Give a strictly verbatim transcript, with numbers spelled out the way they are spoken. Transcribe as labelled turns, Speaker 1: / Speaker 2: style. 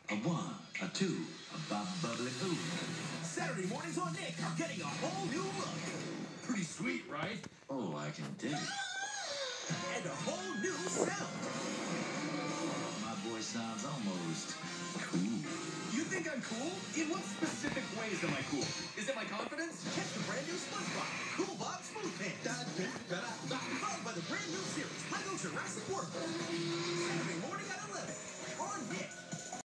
Speaker 1: A one, a two, a bob bubbly boo.
Speaker 2: Saturday mornings on Nick are getting a whole new look. Pretty sweet, right?
Speaker 1: Oh, I can dig it.
Speaker 2: And a whole new sound.
Speaker 1: My voice sounds almost cool.
Speaker 2: You think I'm cool? In what specific ways am I cool? Is it my confidence? Catch the brand new SpongeBob, Cool Bob Smooth Pants. Followed by the brand new series, Lego Jurassic World.